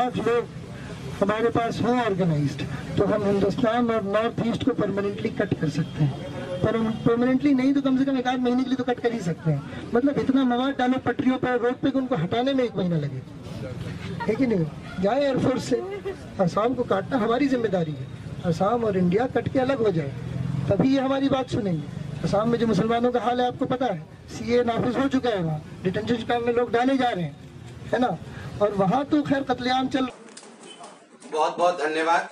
लाख लोग हमारे पास हों ऑर्गेनाइज्ड, तो हम हिंदुस्तान और नॉर्थ ईस्ट को परमानेंटली कट कर सकते हैं। पर परमानेंटली नहीं तो कम से कम 1 महीने के लिए तो कट कर ही सकते हैं। मतलब इतना मवाद डालो पटरियों पर, रोड पे, कि उनको हटाने में 1 महीना लगे, है कि नहीं? जाए एयरफोर्स से, असम को काटना हमारी जिम्मेदारी है। असम और इंडिया कट के अलग हो जाए, तभी ये हमारी बात सुनेंगे। असम में जो मुसलमानों का हाल है आपको पता है, सीए नाफिज हो चुका है, वहाँ डिटेंशन कैंप में लोग डाले जा रहे हैं, है ना? और वहाँ तो खैर कत्लेआम चल। बहुत बहुत धन्यवाद।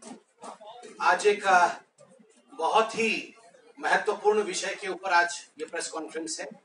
आज एक बहुत ही महत्वपूर्ण विषय के ऊपर आज ये प्रेस कॉन्फ्रेंस है।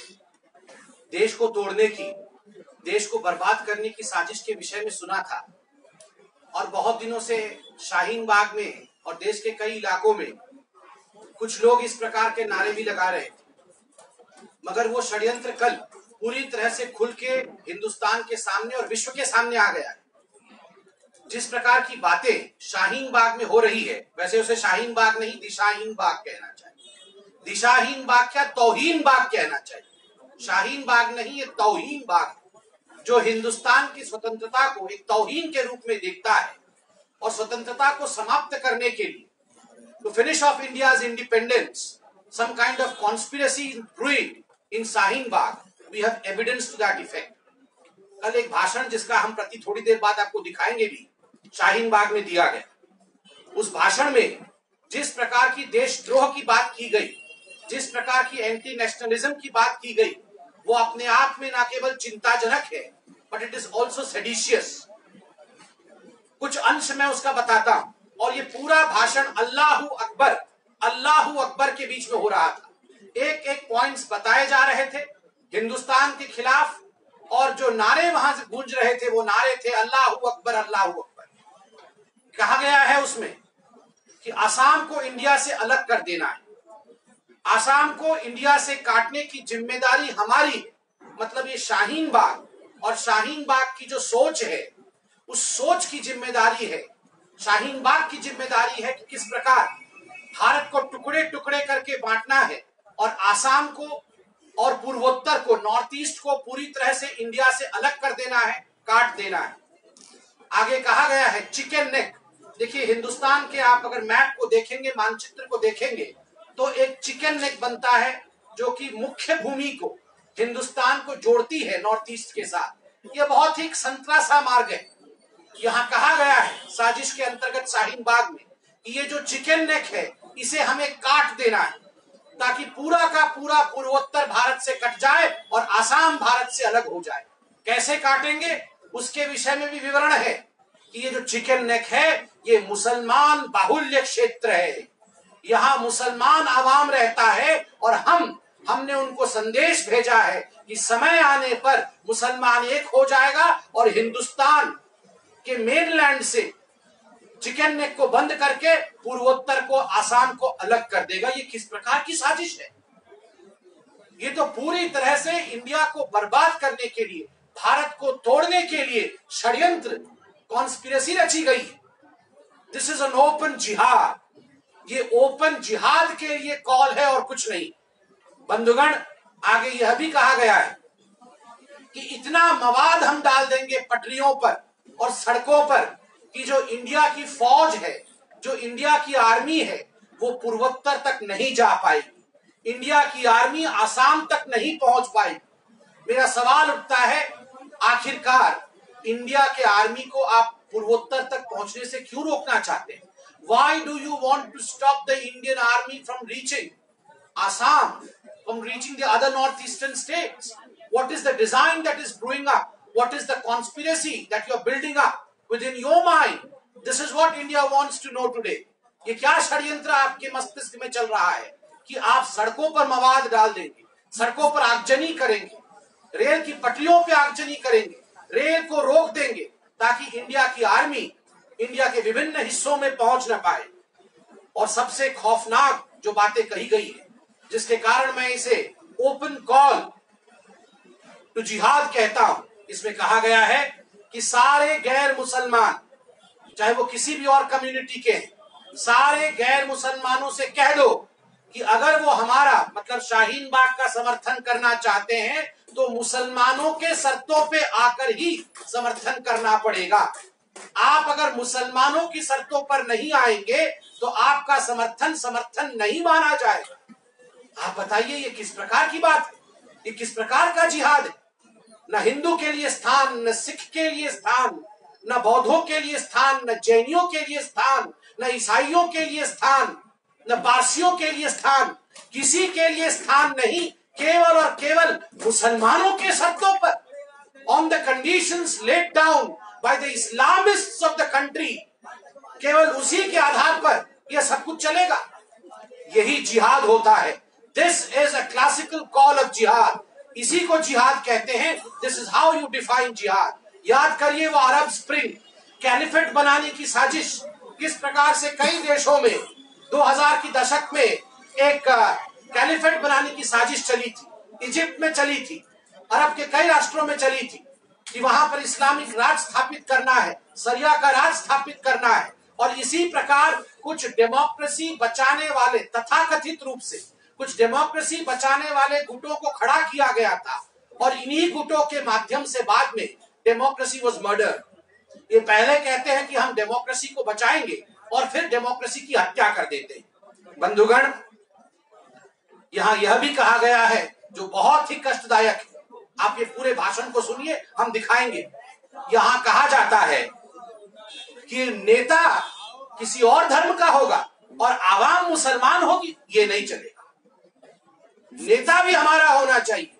देश को तोड़ने की, देश को बर्बाद करने की साजिश के विषय में सुना था, और बहुत दिनों से शाहीन बाग में और देश के कई इलाकों में कुछ लोग इस प्रकार के नारे भी लगा रहे थे, मगर वो षड्यंत्र कल पूरी तरह से खुल के हिंदुस्तान के सामने और विश्व के सामने आ गया है। जिस प्रकार की बातें शाहीन बाग में हो रही है, वैसे उसे शाहीन बाग नहीं दिशाहीन बाग कहना चाहिए। दिशाहीन बाग क्या, तौहीन बाग कहना चाहिए। शाहीन बाग नहीं, ये तौहीन बाग, जो हिंदुस्तान की स्वतंत्रता को एक तौहीन के रूप में देखता है और स्वतंत्रता को समाप्त करने के लिए, to finish off India's independence, some kind of conspiracy brewing in Shaheen Bagh. We have evidence to that effect. कल एक भाषण जिसका हम प्रति थोड़ी देर बाद आपको दिखाएंगे भी, शाहीन बाग में दिया गया। उस भाषण में जिस प्रकार की देशद्रोह की बात की गई, जिस प्रकार की एंटी नेशनलिज्म की बात की गई, वो अपने आप में न केवल चिंताजनक है, but it is also seditious. कुछ अंश मैं उसका बताता हूं, और ये पूरा भाषण अल्लाहू अकबर के बीच में हो रहा था। एक एक पॉइंट्स बताए जा रहे थे हिंदुस्तान के खिलाफ, और जो नारे वहां से गूंज रहे थे वो नारे थे अल्लाहू अकबर अल्लाहू अकबर। कहा गया है उसमें कि आसाम को इंडिया से अलग कर देना है, आसाम को इंडिया से काटने की जिम्मेदारी हमारी है। मतलब ये शाहीन बाग और शाहीन बाग की जो सोच है, उस सोच की जिम्मेदारी है, शाहीन बाग की जिम्मेदारी है कि किस प्रकार भारत को टुकड़े टुकड़े करके बांटना है और आसाम को और पूर्वोत्तर को, नॉर्थ ईस्ट को पूरी तरह से इंडिया से अलग कर देना है, काट देना है। आगे कहा गया है चिकन नेक। देखिए हिंदुस्तान के आप अगर मैप को देखेंगे, मानचित्र को देखेंगे, तो एक चिकन नेक बनता है जो कि मुख्य भूमि को, हिंदुस्तान को जोड़ती है नॉर्थ ईस्ट के साथ। यह बहुत ही संतरा सा मार्ग है। यहाँ कहा गया है साजिश के अंतर्गत शाहीन बाग में कि ये जो चिकन नेक है इसे हमें काट देना है, ताकि पूरा का पूरा पूर्वोत्तर भारत से कट जाए और आसाम भारत से अलग हो जाए। कैसे काटेंगे उसके विषय में भी विवरण है कि ये जो चिकन नेक है ये मुसलमान बाहुल्य क्षेत्र है, यहाँ मुसलमान आवाम रहता है, और हमने उनको संदेश भेजा है कि समय आने पर मुसलमान एक हो जाएगा और हिंदुस्तान के मेनलैंड से चिकन नेक को बंद करके पूर्वोत्तर को, आसाम को अलग कर देगा। ये किस प्रकार की साजिश है? ये तो पूरी तरह से इंडिया को बर्बाद करने के लिए, भारत को तोड़ने के लिए षड्यंत्र, कॉन्स्पिरेसी रची गई है। दिस इज एन ओपन जिहाद। ये ओपन जिहाद के लिए कॉल है और कुछ नहीं। बंधुगण, आगे यह भी कहा गया है कि इतना मवाद हम डाल देंगे पटरियों पर और सड़कों पर कि जो इंडिया की फौज है, जो इंडिया की आर्मी है, वो पूर्वोत्तर तक नहीं जा पाएगी, इंडिया की आर्मी आसाम तक नहीं पहुंच पाएगी। मेरा सवाल उठता है, आखिरकार इंडिया के आर्मी को आप पूर्वोत्तर तक पहुंचने से क्यों रोकना चाहते हैं? Why do you want to stop the Indian army from reaching Assam, from reaching the other northeastern states? What is the design that is brewing up? What is the conspiracy that you are building up within your mind? This is what India wants to know today. ये क्या षड्यंत्र आपके मस्तिष्क में चल रहा है कि आप सड़कों पर मवाद डाल देंगे, सड़कों पर आगजनी करेंगे, रेल की पटरियों पे आगजनी करेंगे, रेल को रोक देंगे ताकि इंडिया की आर्मी इंडिया के विभिन्न हिस्सों में पहुंच न पाए। और सबसे खौफनाक जो बातें कही गई है, जिसके कारण मैं इसे ओपन कॉल टू जिहाद कहता हूं, इसमें कहा गया है कि सारे गैर मुसलमान, चाहे वो किसी भी और कम्युनिटी के हैं, सारे गैर मुसलमानों से कह दो कि अगर वो हमारा मतलब शाहीन बाग का समर्थन करना चाहते हैं तो मुसलमानों के शर्तों पे आकर ही समर्थन करना पड़ेगा। आप अगर मुसलमानों की शर्तों पर नहीं आएंगे तो आपका समर्थन नहीं माना जाएगा। आप बताइए ये किस प्रकार की बात है, ये किस प्रकार का जिहाद है? न हिंदू के लिए स्थान, न सिख के लिए स्थान, न बौद्धों के लिए स्थान, न जैनियों के लिए स्थान, न ईसाइयों के लिए स्थान, न पारसियों के लिए स्थान, किसी के लिए स्थान नहीं, केवल और केवल मुसलमानों के शर्तों पर, on the conditions laid down by the Islamists of the country, केवल उसी के आधार पर यह सब कुछ चलेगा। यही जिहाद होता है। This is a classical call of जिहाद। इसी को जिहाद कहते हैं। This is how you define जिहाद। याद करिए वो अरब स्प्रिंग, कैलिफेट बनाने की साजिश, किस प्रकार से कई देशों में 2000 की दशक में एक कैलिफेट बनाने की साजिश चली थी। इजिप्ट में चली थी, अरब के कई राष्ट्रों में चली थी कि वहां पर इस्लामिक राज स्थापित करना है, शरिया का राज स्थापित करना है। और इसी प्रकार कुछ डेमोक्रेसी बचाने वाले, तथाकथित रूप से कुछ डेमोक्रेसी बचाने वाले गुटों को खड़ा किया गया था और इन्हीं गुटों के माध्यम से बाद में डेमोक्रेसी वाज मर्डर। ये पहले कहते हैं कि हम डेमोक्रेसी को बचाएंगे और फिर डेमोक्रेसी की हत्या कर देते हैं। बंधुगण, यहाँ यह भी कहा गया है जो बहुत ही कष्टदायक है, आप ये पूरे भाषण को सुनिए, हम दिखाएंगे। यहाँ कहा जाता है कि नेता किसी और धर्म का होगा और आवाम मुसलमान होगी, ये नहीं चलेगा। नेता भी हमारा होना चाहिए,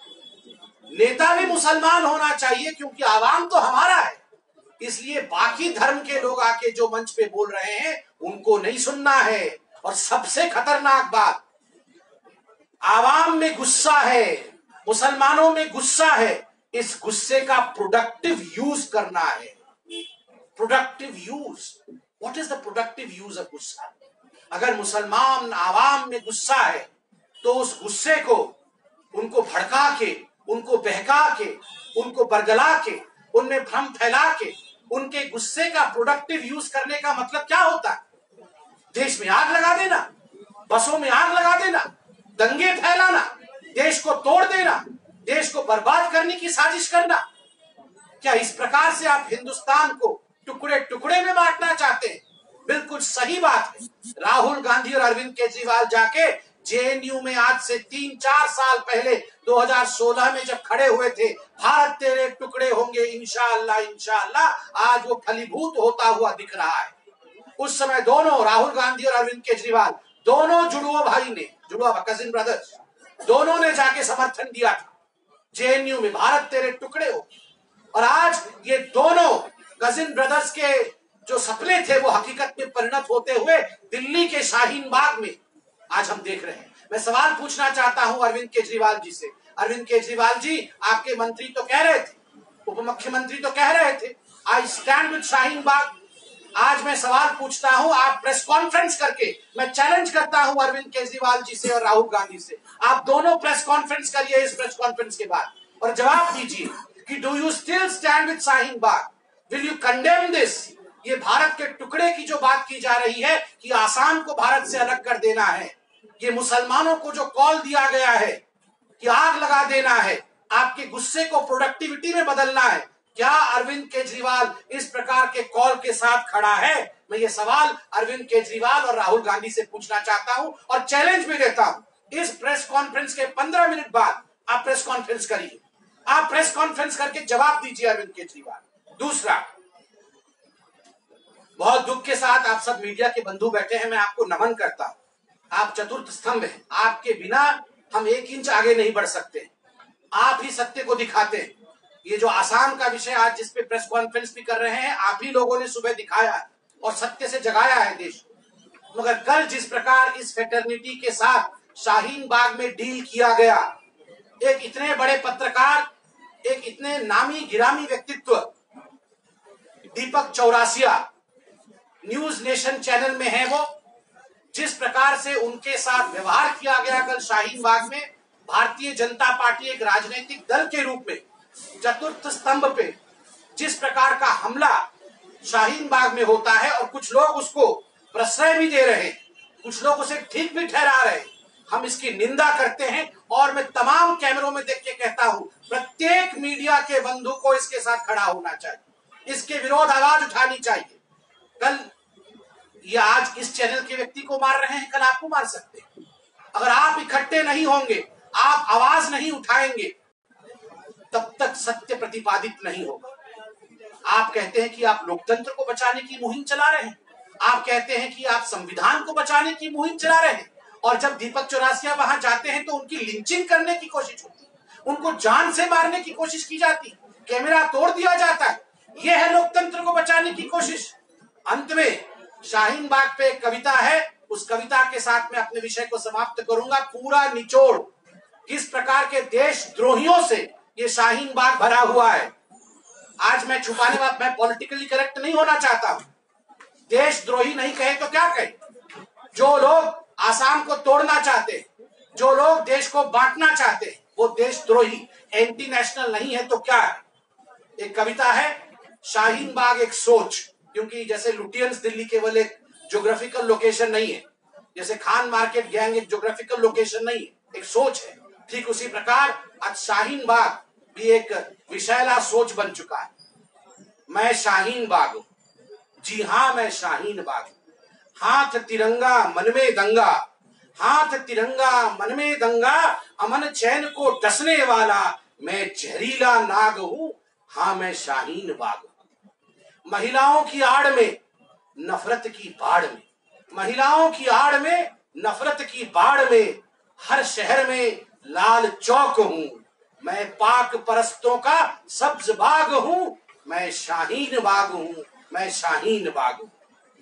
नेता भी मुसलमान होना चाहिए, क्योंकि आवाम तो हमारा है। इसलिए बाकी धर्म के लोग आके जो मंच पे बोल रहे हैं उनको नहीं सुनना है। और सबसे खतरनाक बात, आवाम में गुस्सा है, मुसलमानों में गुस्सा है, इस गुस्से का प्रोडक्टिव यूज करना है। Productive use, what is the productive use of गुस्सा? अगर मुसलमान आवाम में गुस्सा है तो उस गुस्से को उनको भड़का के, उनको बहका के, उनको बरगला के, उनमें भ्रम फैला के, उनके गुस्से का प्रोडक्टिव यूज करने का मतलब क्या होता है? देश में आग लगा देना, बसों में आग लगा देना, दंगे फैलाना, देश को तोड़ देना, देश को बर्बाद करने की साजिश करना। क्या इस प्रकार से आप हिंदुस्तान को टुकड़े टुकड़े में बांटना चाहते हैं? बिल्कुल सही बात है। राहुल गांधी और अरविंद केजरीवाल जाके जेएनयू में आज से 3-4 साल पहले 2016 में जब खड़े हुए थे, भारत तेरे टुकड़े होंगे इंशाअल्लाह इंशाअल्लाह, आज वो फलीभूत होता हुआ दिख रहा है। उस समय दोनों, राहुल गांधी और अरविंद केजरीवाल, दोनों जुड़वा भाई ने, जुड़वा कजिन ब्रदर्स, दोनों ने जाके समर्थन दिया था जेएनयू में, भारत तेरे टुकड़े हो। और आज ये दोनों कजिन ब्रदर्स के जो सपने थे वो हकीकत में परिणत होते हुए दिल्ली के शाहीन बाग में आज हम देख रहे हैं। मैं सवाल पूछना चाहता हूं अरविंद केजरीवाल जी से। अरविंद केजरीवाल जी, आपके मंत्री तो कह रहे थे, उप मुख्यमंत्री तो कह रहे थे, I stand with Shaheen Bagh. आज मैं सवाल पूछता हूं, आप प्रेस कॉन्फ्रेंस करके, मैं चैलेंज करता हूं अरविंद केजरीवाल जी से और राहुल गांधी से, आप दोनों प्रेस कॉन्फ्रेंस करिए इस प्रेस कॉन्फ्रेंस के बाद और जवाब दीजिए कि do you still stand with Shaheen Bagh? Will you condemn this? ये भारत के टुकड़े की जो बात की जा रही है कि आसाम को भारत से अलग कर देना है, ये मुसलमानों को जो कॉल दिया गया है कि आग लगा देना है, आपके गुस्से को प्रोडक्टिविटी में बदलना है, क्या अरविंद केजरीवाल इस प्रकार के कॉल के साथ खड़ा है? मैं ये सवाल अरविंद केजरीवाल और राहुल गांधी से पूछना चाहता हूं और चैलेंज भी देता हूं। इस प्रेस कॉन्फ्रेंस के 15 मिनट बाद आप प्रेस कॉन्फ्रेंस करिए, आप प्रेस कॉन्फ्रेंस करके जवाब दीजिए अरविंद केजरीवाल। दूसरा, बहुत दुख के साथ आप सब मीडिया के बंधु बैठे हैं, मैं आपको नमन करता हूं। आप चतुर्थ स्तंभ हैं, आपके बिना हम 1 इंच आगे नहीं बढ़ सकते। आप ही सत्य को दिखाते हैं। ये जो आसाम का विषय आज जिस पे प्रेस कॉन्फ्रेंस भी कर रहे हैं, आप ही लोगों ने सुबह दिखाया है और सत्य से जगाया है देश। मगर कल जिस प्रकार इस फेटर्निटी के साथ शाहीन बाग में डील किया गया, एक इतने बड़े पत्रकार, एक इतने नामी गिरामी व्यक्तित्व Deepak Chaurasia, News Nation channel में है वो, जिस प्रकार से उनके साथ व्यवहार किया गया कल शाहीन बाग में, भारतीय जनता पार्टी एक राजनीतिक दल के रूप में चतुर्थ स्तंभ पे जिस प्रकार का हमला शाहीन बाग में होता है और कुछ लोग उसको प्रश्रय भी दे रहे हैं, कुछ लोग उसे ठीक भी ठहरा रहे हैं, हम इसकी निंदा करते हैं और मैं तमाम कैमरों में देख के कहता हूं, प्रत्येक मीडिया के बंधु को इसके साथ खड़ा होना चाहिए, इसके विरोध आवाज उठानी चाहिए। कल या आज इस चैनल के व्यक्ति को मार रहे हैं, कल आपको मार सकते हैं। अगर आप इकट्ठे नहीं होंगे, आप आवाज नहीं उठाएंगे, तब तक सत्य प्रतिपादित नहीं होगा। आप कहते हैं कि आप लोकतंत्र को बचाने की मुहिम चला रहे हैं, आप कहते हैं कि आप संविधान को बचाने की मुहिम चला रहे हैं, और जब दीपक चौरसिया वहां जाते हैं तो उनकी लिंचिंग करने की कोशिश होती है, उनको जान से मारने की कोशिश की जाती है, कैमरा तोड़ दिया जाता है। यह है लोकतंत्र को बचाने की कोशिश। अंत में शाहीन बाग पे एक कविता है, उस कविता के साथ मैं अपने विषय को समाप्त करूंगा। पूरा निचोड़ किस प्रकार के देशद्रोहियों से ये शाहीन बाग भरा हुआ है। आज मैं छुपाने वाला, मैं पॉलिटिकली करेक्ट नहीं होना चाहता हूं। देशद्रोही नहीं कहे तो क्या कहे? जो लोग आसाम को तोड़ना चाहते हैं, जो लोग देश को बांटना चाहते हैं, वो देशद्रोही, एंटी नेशनल नहीं है तो क्या है? एक कविता है, शाहीन बाग एक सोच, क्योंकि जैसे लुटियंस दिल्ली केवल एक ज्योग्राफिकल लोकेशन नहीं है, जैसे खान मार्केट गैंग एक ज्योग्राफिकल लोकेशन नहीं है, एक सोच है। ठीक उसी प्रकार आज शाहीन बाग भी एक विशैला सोच बन चुका है। मैं शाहीन बाग हूं, जी हां मैं शाहीन बाग हूं। हाथ तिरंगा मन में दंगा, हाथ तिरंगा मन में दंगा, अमन चैन को डसने वाला मैं जहरीला नाग हूं, हां मैं शाहीन बाग हूं। महिलाओं की आड़ में नफरत की बाढ़ में, महिलाओं की आड़ में नफरत की बाढ़ में, हर शहर में लाल चौक हूं, मैं पाक परस्तों का सब्ज बाग हूं, मैं शाहीन बाग हूं, मैं शाहीन बाग हूं।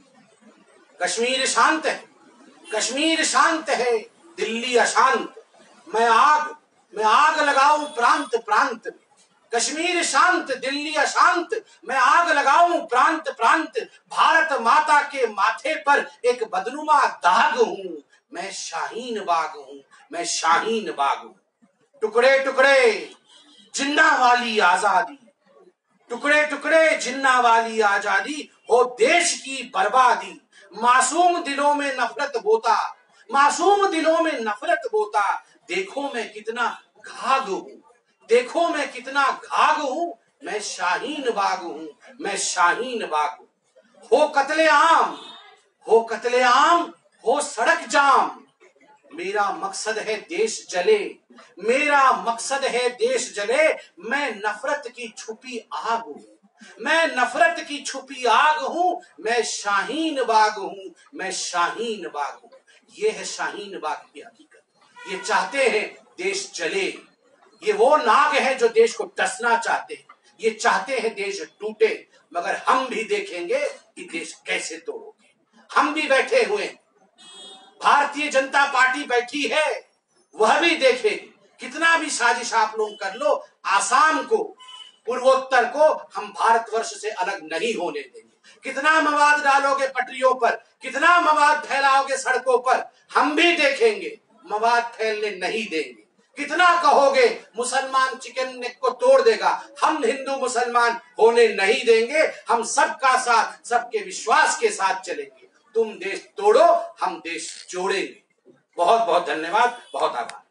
कश्मीर शांत है, कश्मीर शांत है, दिल्ली अशांत, मैं आग लगाऊं प्रांत प्रांत में। कश्मीर शांत, दिल्ली अशांत, मैं आग लगाऊं प्रांत प्रांत, भारत माता के माथे पर एक बदनुमा दाग हूं, मैं शाहीन बाग हूं, मैं शाहीन बाग हूं। टुकड़े टुकड़े जिन्ना वाली आजादी, टुकड़े टुकड़े जिन्ना वाली आजादी, हो देश की बर्बादी। मासूम दिलों में नफरत बोता, मासूम दिलों में नफरत बोता, देखो मैं कितना घाघ हूं, देखो मैं कितना घाघ हूं, मैं शाहीन बाग हूं, मैं शाहीन बाग हूं। हो कत्ले आम, हो कत्ले आम, हो सड़क जाम, मेरा मकसद है देश जले, मेरा मकसद है देश जले, मैं नफरत की छुपी आग हूं, मैं नफरत की छुपी आग हूं, मैं शाहीन बाग हूं, मैं शाहीन बाग हूं। ये है शाहीन बाग की हकीकत। ये चाहते हैं देश जले, ये वो नाग है जो देश को डसना चाहते हैं, ये चाहते हैं देश टूटे, मगर हम भी देखेंगे कि देश कैसे तोड़ोगे। हम भी बैठे हुए, भारतीय जनता पार्टी बैठी है, वह भी देखेगी। कितना भी साजिश आप लोग कर लो, आसाम को, पूर्वोत्तर को हम भारतवर्ष से अलग नहीं होने देंगे। कितना मवाद डालोगे पटरियों पर, कितना मवाद फैलाओगे सड़कों पर, हम भी देखेंगे, मवाद फैलने नहीं देंगे। कितना कहोगे मुसलमान चिकन नेक को तोड़ देगा, हम हिंदू मुसलमान होने नहीं देंगे। हम सबका साथ, सबके विश्वास के साथ चलेंगे। तुम देश तोड़ो, हम देश जोड़ेंगे। बहुत बहुत धन्यवाद, बहुत आभार।